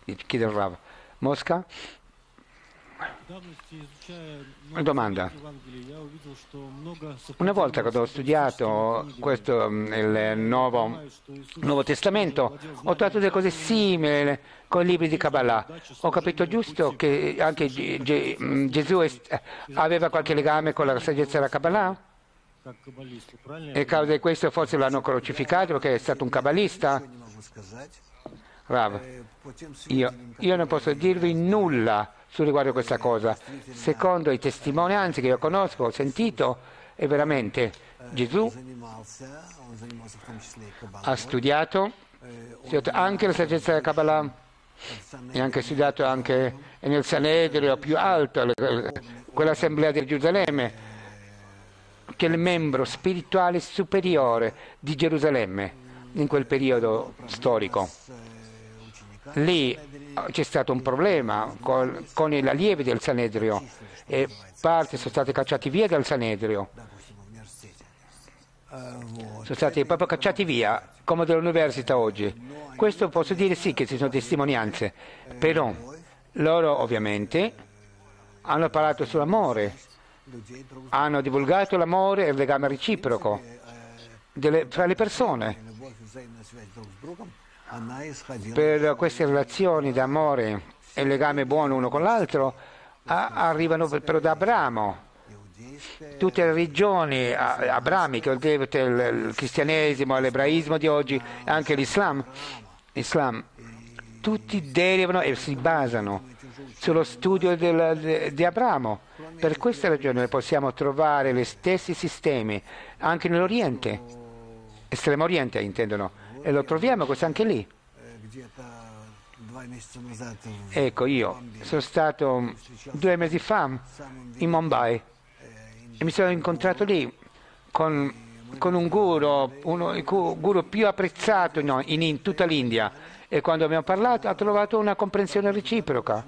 chiede il Rav. Mosca? Domanda. Una volta che ho studiato il Nuovo Testamento, ho trovato delle cose simili con i libri di Kabbalah. Ho capito giusto che anche Gesù aveva qualche legame con la saggezza della Kabbalah? E a causa di questo forse l'hanno crocificato perché è stato un kabbalista? Rav, io non posso dirvi nulla su riguardo a questa cosa. Secondo i testimonianze che io conosco, ho sentito, è veramente Gesù ha studiato anche la saggezza della Kabbalah e anche studiato anche nel Sanedrio più alto, quell'assemblea di Gerusalemme, che è il membro spirituale superiore di Gerusalemme in quel periodo storico. Lì c'è stato un problema con gli allievi del Sanedrio e parte sono stati cacciati via dal Sanedrio. Sono stati proprio cacciati via, come dall'università oggi. Questo posso dire sì che ci sono testimonianze, però loro ovviamente hanno parlato sull'amore, hanno divulgato l'amore e il legame reciproco fra le persone. Per queste relazioni d'amore e legame buono uno con l'altro arrivano però da Abramo. Tutte le religioni abramiche, il cristianesimo, l'ebraismo di oggi, anche l'Islam, tutti derivano e si basano sullo studio di Abramo. Per questa ragione possiamo trovare gli stessi sistemi anche nell'Oriente, Estremo Oriente intendono. E lo troviamo questo anche lì. Ecco, io sono stato 2 mesi fa in Mumbai e mi sono incontrato lì con un guru, il guru più apprezzato in tutta l'India, e quando abbiamo parlato ha trovato una comprensione reciproca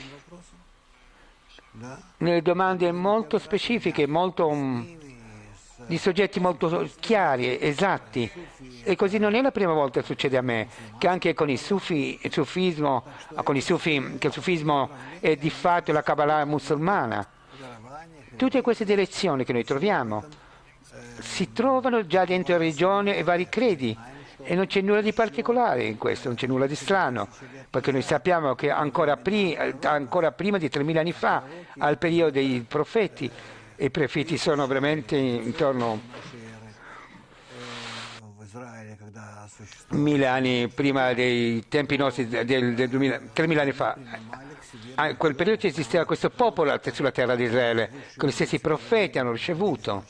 nelle domande molto specifiche, di soggetti molto chiari, esatti, e così non è la prima volta che succede a me, che anche con il sufismo che il sufismo è di fatto la Kabbalah musulmana. Tutte queste direzioni che noi troviamo si trovano già dentro la religione e vari credi, e non c'è nulla di particolare in questo, non c'è nulla di strano, perché noi sappiamo che ancora prima di 3.000 anni fa, al periodo dei profeti, i profeti sono veramente intorno a 1.000 anni prima dei tempi nostri, del 3.000 anni fa. In quel periodo esisteva questo popolo sulla terra di Israele, con gli stessi profeti hanno ricevuto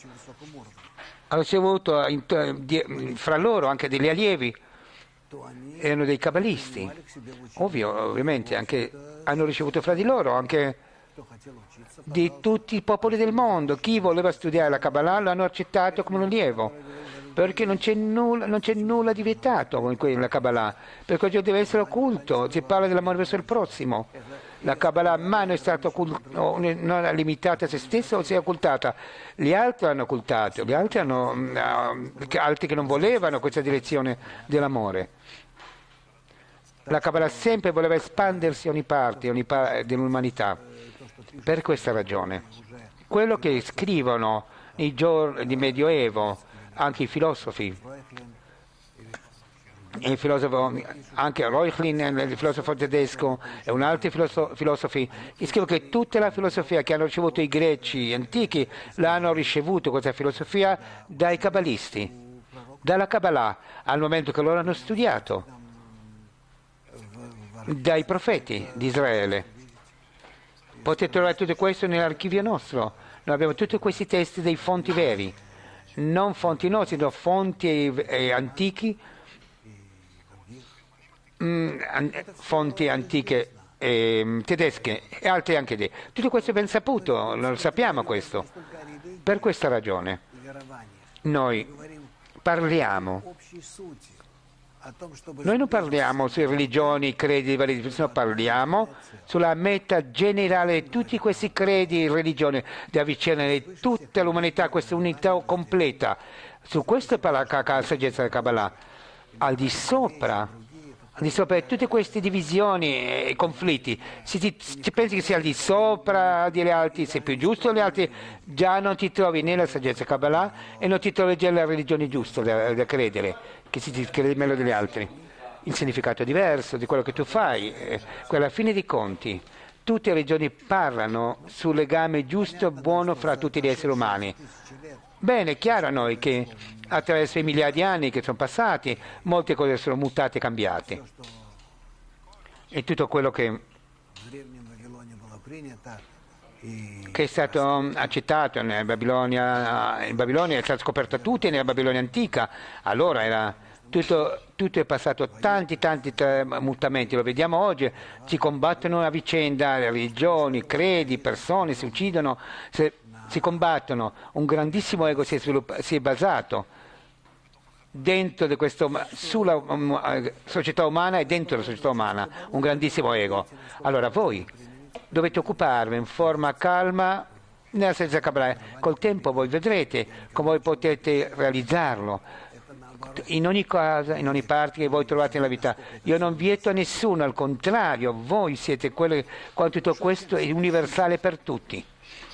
fra loro anche degli allievi, erano dei cabalisti, ovviamente anche hanno ricevuto fra di loro anche di tutti i popoli del mondo. Chi voleva studiare la Kabbalah l'hanno accettato come un allievo, perché non c'è nulla di vietato nella Kabbalah, perché oggi deve essere occulto, si parla dell'amore verso il prossimo. La Kabbalah mai non è stata non è limitata a se stessa o si è occultata. Gli altri hanno occultato, gli altri altri che non volevano questa direzione dell'amore. La Kabbalah sempre voleva espandersi ogni parte dell'umanità. Per questa ragione, quello che scrivono nei giorni di Medioevo, anche i filosofi, anche Reuchlin, il filosofo tedesco, e un altro filosofi, scrivono che tutta la filosofia che hanno ricevuto i greci antichi l'hanno ricevuto questa filosofia dai cabalisti, dalla Kabbalah, al momento che loro hanno studiato, dai profeti di Israele. Potete trovare tutto questo nell'archivio nostro. Noi abbiamo tutti questi testi dei fonti veri, non fonti nostre, ma fonti antichi, fonti antiche tedesche e altre anche lì. Tutto questo è ben saputo, lo sappiamo questo. Per questa ragione noi parliamo. Noi non parliamo su religioni, credi, no, parliamo sulla meta generale di tutti questi credi e religioni, di avvicinare tutta l'umanità a questa unità completa. Su questo parla la saggezza del Kabbalah. Al di sopra di sopra tutte queste divisioni e conflitti, se ti pensi che sia al di sopra degli altri, sei più giusto degli altri, già non ti trovi nella saggezza Kabbalah e non ti trovi già nella religione giusta da credere, che si ti crede meglio degli altri. Il significato è diverso di quello che tu fai, alla fine dei conti. Tutte le religioni parlano sul legame giusto e buono fra tutti gli esseri umani. Bene, è chiaro a noi che attraverso i migliaia di anni che sono passati, molte cose sono mutate e cambiate. E tutto quello che è stato accettato in Babilonia è stato scoperto da tutti nella Babilonia antica, allora era tutto è passato tanti mutamenti, lo vediamo oggi, si combattono a vicenda, religioni, credi, persone si uccidono, si combattono, un grandissimo ego si è basato dentro di questo, sulla società umana e dentro la società umana, un grandissimo ego. Allora voi dovete occuparvi in forma calma nella senza Kabbalah. Col tempo voi vedrete come voi potete realizzarlo in ogni cosa, in ogni parte che voi trovate nella vita. Io non vieto a nessuno, al contrario, voi siete quelli, quando tutto questo è universale per tutti.